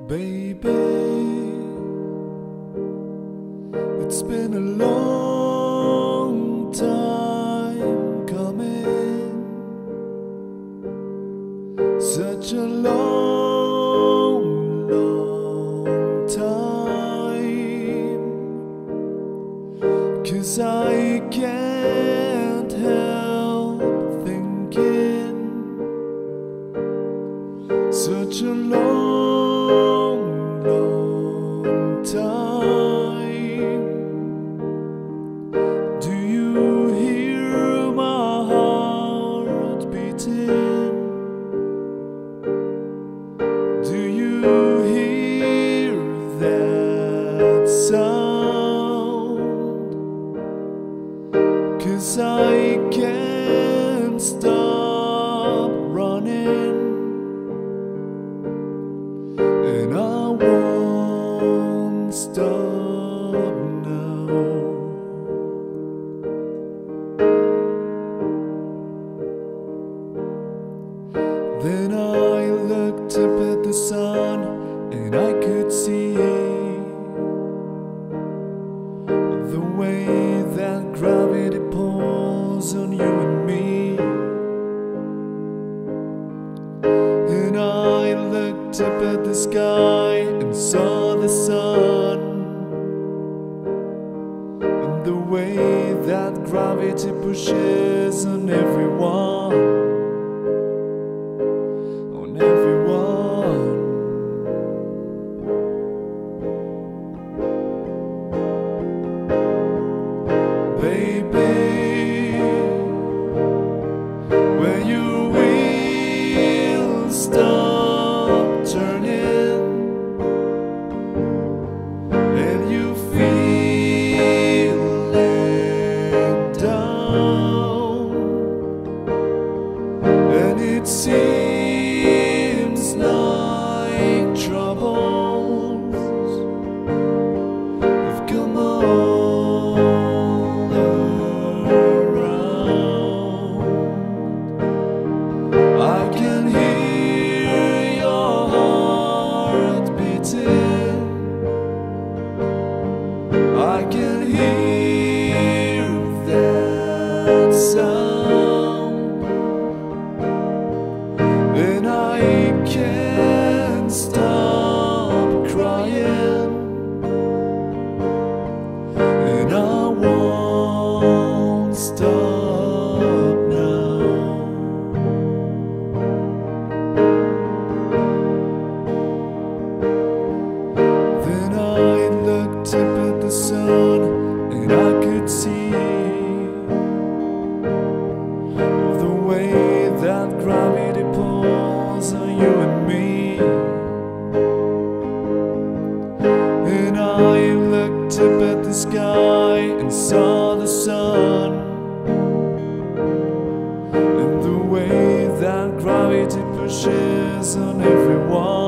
Baby, it's been a long time coming, such a long, long time, 'cause I can't help thinking, such a long, long time. Do you hear my heart beating? Do you hear that sound? 'Cause I can't stop running, and I won't stop now. Then I looked up at the sun, and I could see the way that gravity pulls on you and me. And I looked up at the sky and saw the sun, and the way that gravity pushes on everyone, on everyone. Baby, when your wheels stop turning and you feeling down, and it seems like troubles have come all around, I can hear your heart beating, I can hear that sound, and I can't stop crying, and I won't stop now. Then I looked up at the sun, and I could see the way that gravity pulls on you and me. And I looked up at the sky and saw the sun, and the way that gravity pushes on everyone.